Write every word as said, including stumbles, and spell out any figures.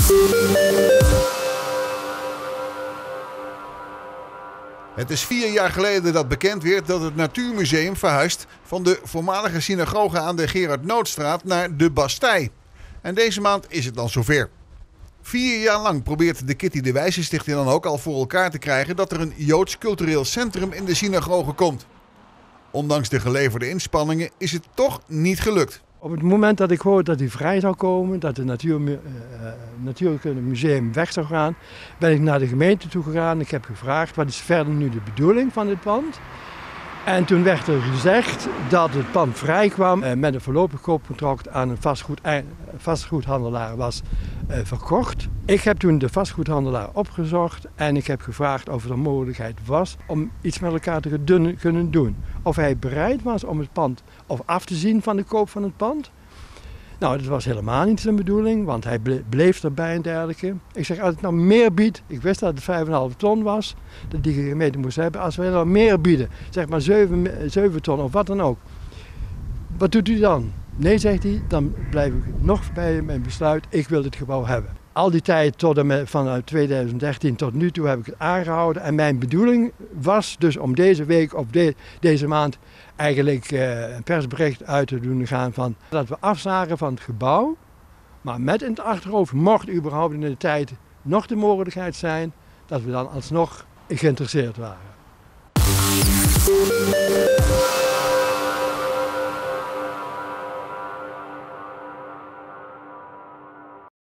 Het is vier jaar geleden dat bekend werd dat het Natuurmuseum verhuist van de voormalige synagoge aan de Gerard Nootstraat naar de Bastei. En deze maand is het dan zover. Vier jaar lang probeert de Kitty de Wijze Stichting dan ook al voor elkaar te krijgen dat er een Joods cultureel centrum in de synagoge komt. Ondanks de geleverde inspanningen is het toch niet gelukt. Op het moment dat ik hoorde dat hij vrij zou komen, dat het natuur, uh, Natuurkunde Museum weg zou gaan, ben ik naar de gemeente toe gegaan. Ik heb gevraagd wat is verder nu de bedoeling van dit pand. En toen werd er gezegd dat het pand vrij kwam uh, met een voorlopig koopcontract aan een vastgoed, uh, vastgoedhandelaar was uh, verkocht. Ik heb toen de vastgoedhandelaar opgezocht en ik heb gevraagd of er een mogelijkheid was om iets met elkaar te kunnen doen. Of hij bereid was om het pand of af te zien van de koop van het pand. Nou, dat was helemaal niet zijn bedoeling, want hij bleef erbij en dergelijke. Ik zeg, als ik nou meer bied, ik wist dat het vijf komma vijf ton was, dat die gemeente moest hebben. Als we nou meer bieden, zeg maar zeven ton of wat dan ook, wat doet u dan? Nee, zegt hij, dan blijf ik nog bij mijn besluit, ik wil dit gebouw hebben. Al die tijd tot en met, vanuit tweeduizend dertien tot nu toe heb ik het aangehouden. En mijn bedoeling was dus om deze week of de, deze maand eigenlijk uh, een persbericht uit te doen gaan van dat we afzagen van het gebouw. Maar met in het achterhoofd mocht überhaupt in de tijd nog de mogelijkheid zijn dat we dan alsnog geïnteresseerd waren.